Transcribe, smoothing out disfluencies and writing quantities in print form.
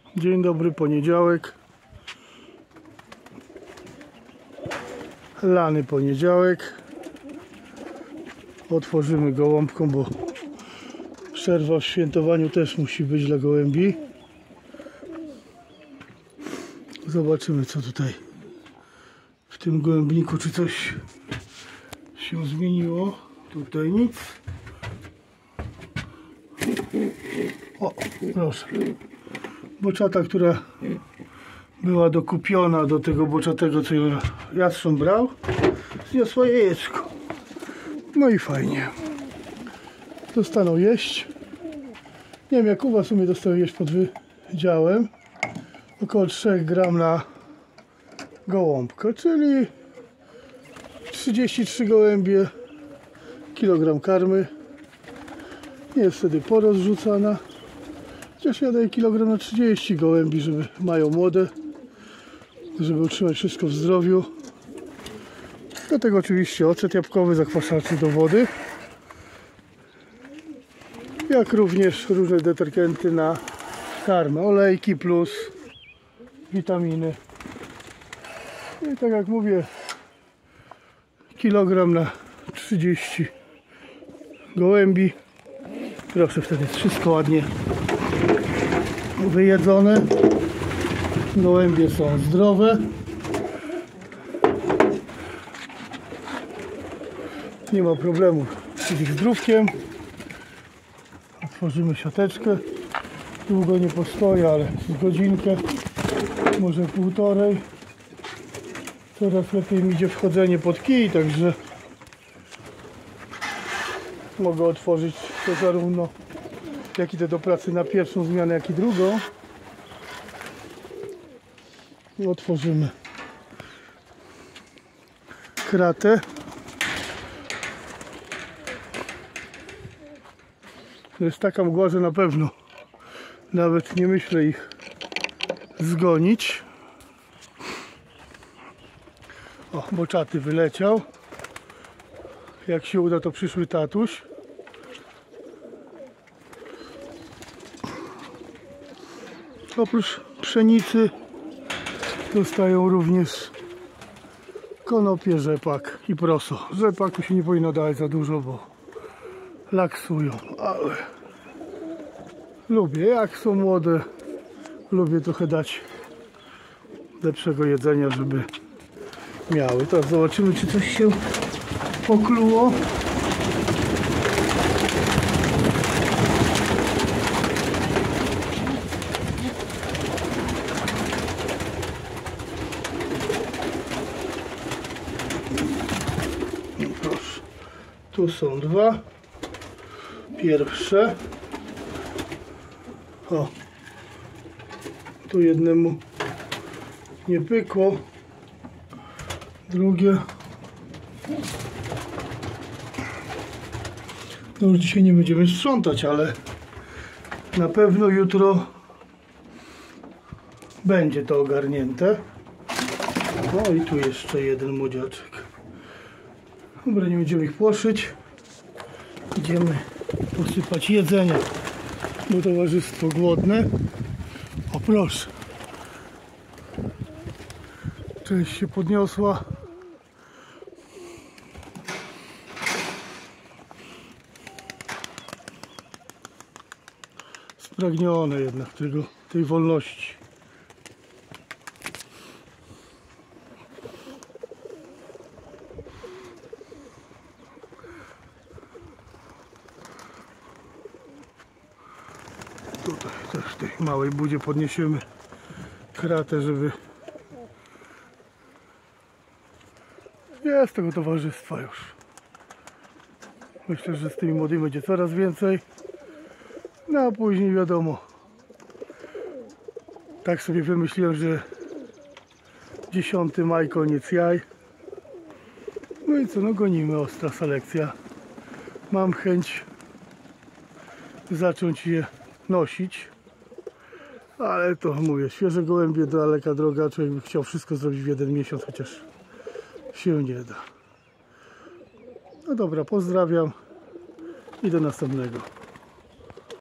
Dzień dobry, poniedziałek. Lany poniedziałek. Otworzymy gołąbką, bo przerwa w świętowaniu też musi być dla gołębi. Zobaczymy, co tutaj w tym gołębniku, czy coś się zmieniło. Tutaj nic. O, proszę. Boczata, która była dokupiona do tego boczatego, co jastrząb brał, zniosła jajeczko. No i fajnie. Dostaną jeść. Nie wiem, jak u was, dostają jeść pod wydziałem. Około 3 gram na gołąbkę, czyli 33 gołębie, kilogram karmy. Nie jest wtedy porozrzucana. Chociaż ja daję kilogram na 30 gołębi, żeby mają młode, żeby utrzymać wszystko w zdrowiu. Do tego oczywiście ocet jabłkowy, zakwaszaczy do wody, jak również różne detergenty na karmę, olejki plus witaminy. I tak jak mówię, kilogram na 30 gołębi. Proszę, wtedy jest wszystko ładnie wyjedzone. Gołębie są zdrowe. Nie ma problemu z ich zdrówkiem. Otworzymy siateczkę. Długo nie postoję, ale z godzinkę, może półtorej. Coraz lepiej mi idzie wchodzenie pod kij, także mogę otworzyć to zarówno jak idę do pracy na pierwszą zmianę, jak i drugą. I otworzymy kratę. To jest taka mgła, że na pewno nawet nie myślę ich zgonić. O, boczaty wyleciał. Jak się uda, to przyszły tatuś. Oprócz pszenicy dostają również konopie, rzepak i proso. Rzepaku się nie powinno dawać za dużo, bo laksują, ale lubię, jak są młode, lubię trochę dać lepszego jedzenia, żeby miały. Teraz zobaczymy, czy coś się pokluło. No proszę. Tu są dwa. Pierwsze. O. Tu jednemu nie pykło. Drugie. No już dzisiaj nie będziemy sprzątać, ale na pewno jutro będzie to ogarnięte. No i tu jeszcze jeden młodziaczek. Dobra, nie będziemy ich płoszyć. Idziemy posypać jedzenia, bo towarzystwo głodne. O proszę. Część się podniosła. Spragnione jednak tej wolności. Tutaj też w tej małej budzie podniesiemy kratę, żeby jest tego towarzystwa już. Myślę, że z tymi młodymi będzie coraz więcej. No a później wiadomo, tak sobie wymyśliłem, że 10 maj koniec jaj. No i co, no gonimy, ostra selekcja. Mam chęć zacząć je nosić, ale to mówię, świeże gołębie, daleka droga. Człowiek by chciał wszystko zrobić w 1 miesiąc, chociaż się nie da. No dobra, pozdrawiam i do następnego.